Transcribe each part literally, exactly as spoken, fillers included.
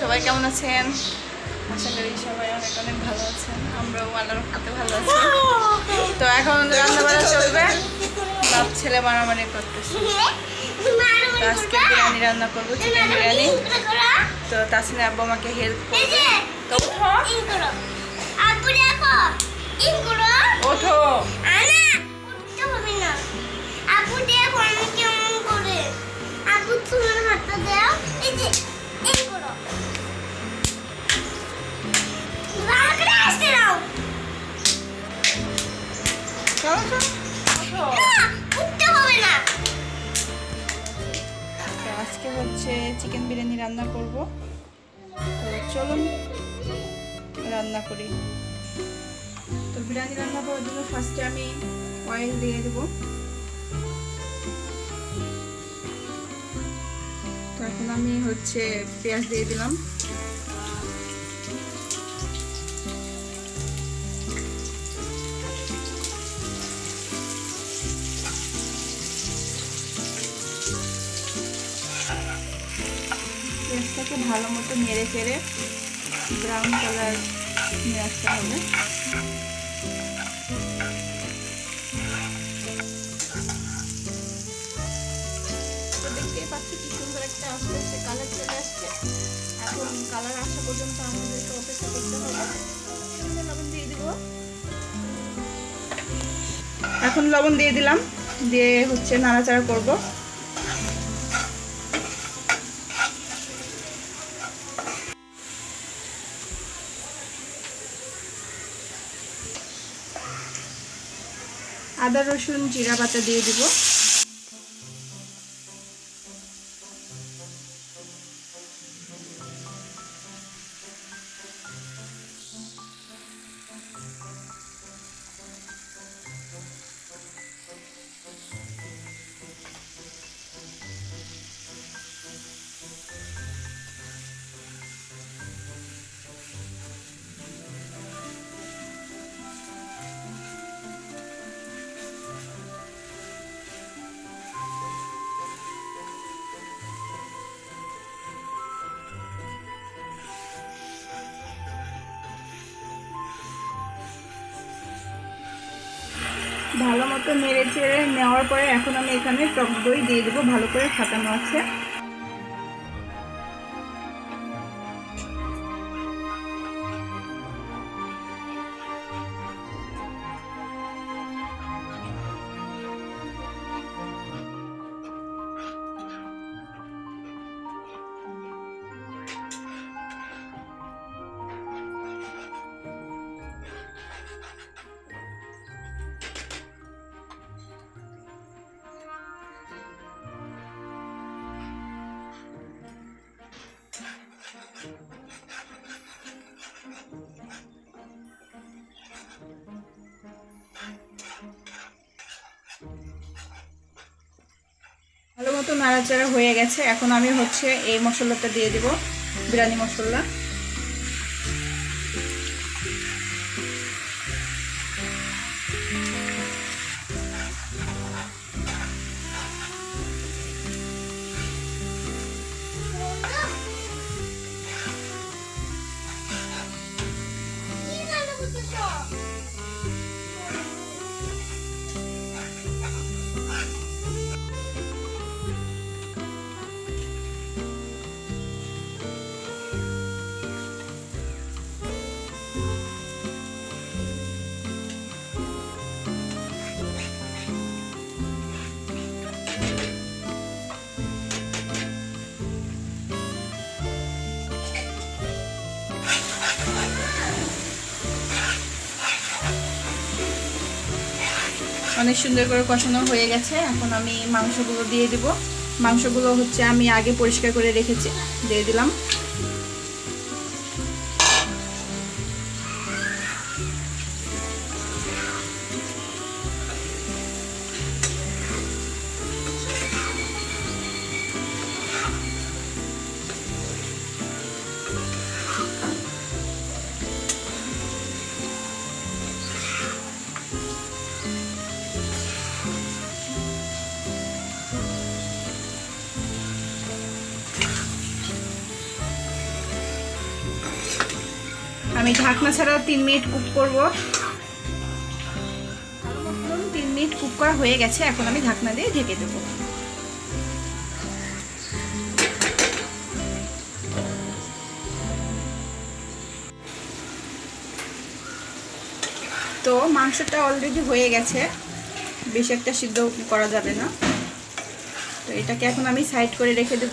সবাই কেমন আছেন? আশা করি সবাই অনেক অনেক ভালো আছেন। আমরাও আল্লাহর হাতে ভালো আছি। তো এখন রান্না বান্না চলবে, বাপ ছেলে মারামারি করতেছে। তো আজকে বিরিয়ানি রান্না করবো, চিকেন বিরিয়ানি। তো তাসনিয়া আব্বু আমাকে হেল্প করবে। তো ওঠো, আজকে হচ্ছে চিকেন বিরিয়ানি রান্না করব। তো চলুন রান্না করি। তো বিরিয়ানি রান্না করার জন্য ফার্স্টে আমি অয়েল দিয়ে দেব। তো এখন আমি হচ্ছে পেঁয়াজ দিয়ে দিলাম। পেঁয়াজটাকে ভালো মতো নেড়ে চেড়ে ব্রাউন কালার নিয়ে আসতে হবে। তো দেখতেই পাচ্ছি কি সুন্দর একটা আস্তে আস্তে কালার চলে আসছে। এখন কালার আসা পর্যন্ত আমাদেরকে অপেক্ষা করতে হবে। লবণ দিয়ে দিব। এখন লবণ দিয়ে দিলাম, দিয়ে হচ্ছে নাড়াচাড়া করব। আদা রসুন জিরা বাটা দিয়ে দিব। ভালো মতো নেড়ে চেড়ে নেওয়ার পরে এখন আমি এখানে টক দই দিয়ে দেবো, ভালো করে ফাটানো আছে। ভালো মতো নাড়াচাড়া হয়ে গেছে। এখন আমি হচ্ছে এই মশলাটা দিয়ে দিব, বিরিয়ানি মশলা। অনেক সুন্দর করে কষানো হয়ে গেছে। এখন আমি মাংসগুলো দিয়ে দিব। মাংসগুলো হচ্ছে আমি আগে পরিষ্কার করে রেখেছি, দিয়ে দিলাম। আমি ঢাকনা ছাড়া তিন মিনিট কুক করব। তিন মিনিট কুক করা হয়ে গেছে, এখন আমি ঢাকনা দিয়ে ঢেকে দেব। তো মাংসটা অলরেডি হয়ে গেছে, বেশি একটা সিদ্ধ করা যাবে না। তো এটাকে এখন আমি সাইড করে রেখে দেব।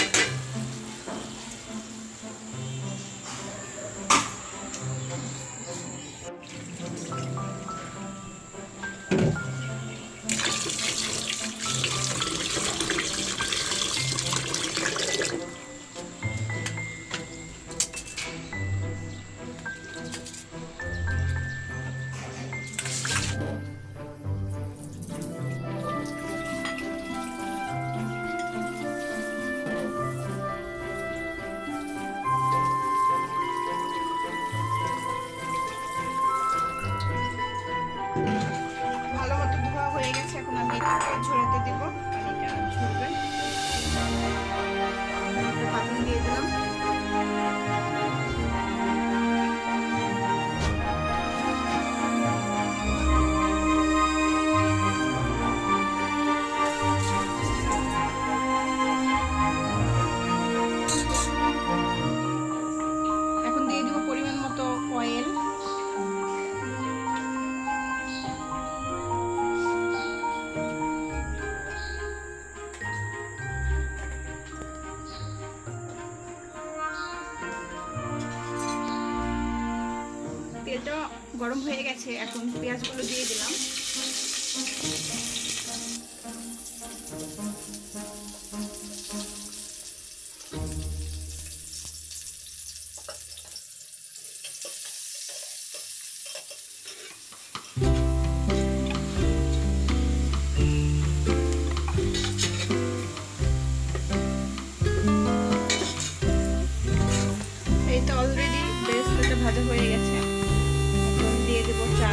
ভালো মতো ধোয়া হয়ে গেছে, এখন আমি এটাকে ঝরাতে দেবো। পানিটা ঝরবে, পানি দিয়ে দিলাম। এখন দিয়ে দিব পরিমাণ মতো অয়েল। তেলটা গরম হয়ে গেছে, এখন পেঁয়াজগুলো দিয়ে দিলাম। এই তো অলরেডি বেরেস্তাটা ভাজা হয়ে গেছে, এখন দিয়ে দেবো চাল।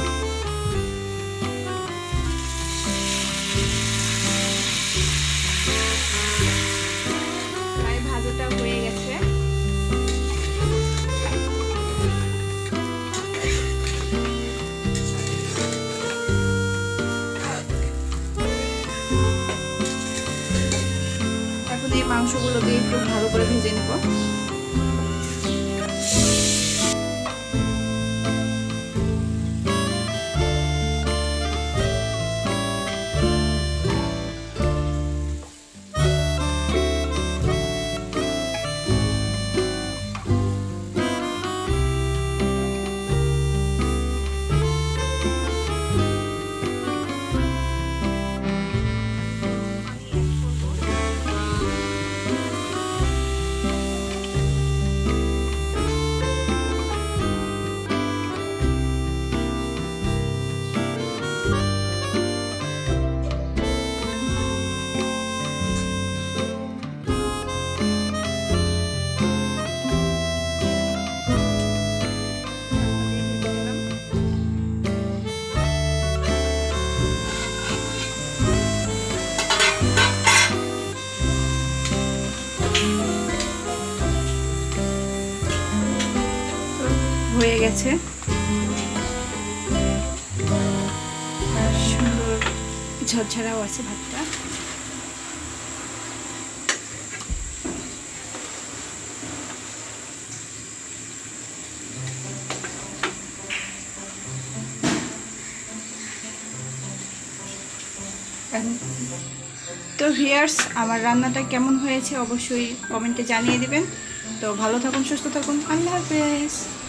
প্রায় ভাজাটা হয়ে গেছে। এখন এই মাংসগুলো দিয়ে একটু ভালো করে ভেজে নেব। হয়ে গেছে, সুন্দর ঝরঝরাও আছে ভাতটা। তো ভিউয়ার্স, আমার রান্নাটা কেমন হয়েছে অবশ্যই কমেন্টে জানিয়ে দিবেন। তো ভালো থাকুন, সুস্থ থাকুন, আল্লাহ হাফেজ।